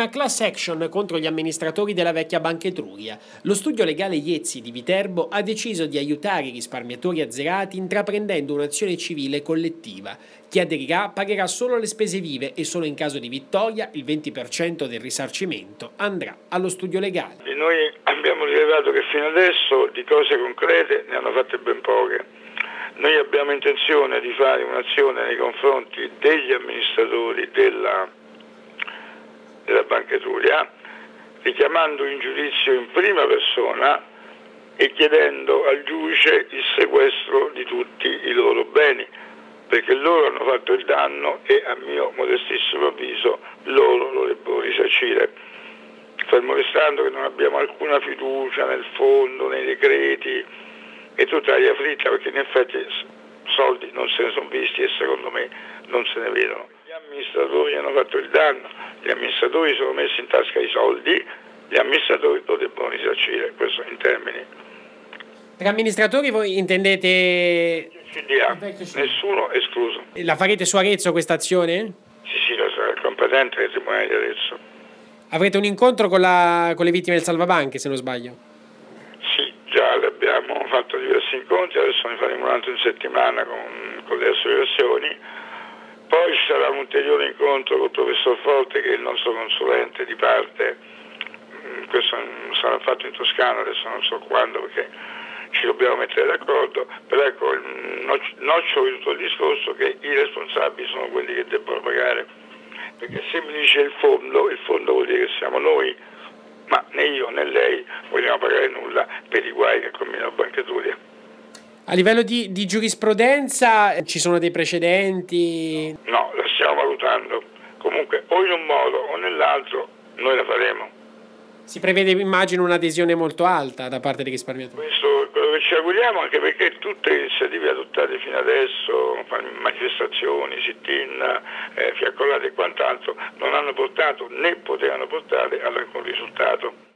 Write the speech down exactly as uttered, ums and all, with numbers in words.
Una class action contro gli amministratori della vecchia Banca Etruria. Lo studio legale Iezzi di Viterbo ha deciso di aiutare i risparmiatori azzerati intraprendendo un'azione civile collettiva. Chi aderirà pagherà solo le spese vive e solo in caso di vittoria il venti per cento del risarcimento andrà allo studio legale. Noi abbiamo rilevato che fino adesso di cose concrete ne hanno fatte ben poche. Noi abbiamo intenzione di fare un'azione nei confronti degli amministratori della della Banca Etruria, richiamando in giudizio in prima persona e chiedendo al giudice il sequestro di tutti i loro beni, perché loro hanno fatto il danno e a mio modestissimo avviso loro lo debbono risarcire. Fermo restando che non abbiamo alcuna fiducia nel fondo, nei decreti e tutta l'aria fritta, perché in effetti soldi non se ne sono visti e secondo me non se ne vedono. Gli amministratori hanno fatto il danno, gli amministratori sono messi in tasca i soldi, gli amministratori lo debbono risarcire, questo in termini. Per amministratori voi intendete... C D A, nessuno escluso. La farete su Arezzo questa azione? Sì, sì, lo sarà il competente del Tribunale di Arezzo. Avrete un incontro con, la, con le vittime del salvabanche, se non sbaglio? Sì, già abbiamo fatto diversi incontri, adesso ne faremo un altro in settimana con, con le associazioni. Poi ci sarà un ulteriore incontro con il professor Forte, che è il nostro consulente di parte. Questo sarà fatto in Toscana, adesso non so quando perché ci dobbiamo mettere d'accordo, però ecco il nocciolo di tutto il discorso è che i responsabili sono quelli che debbono pagare, perché se mi dice il fondo, il fondo vuol dire che siamo noi, ma né io né lei vogliamo pagare nulla per i guai che combina la Banca Etruria. A livello di, di giurisprudenza ci sono dei precedenti? No, la stiamo valutando. Comunque o in un modo o nell'altro noi la faremo. Si prevede, immagino, un'adesione molto alta da parte dei risparmiatori. Questo è quello che ci auguriamo, anche perché tutte le iniziative adottate fino adesso, manifestazioni, sit-in, eh, fiaccolate e quant'altro, non hanno portato né potevano portare ad alcun risultato.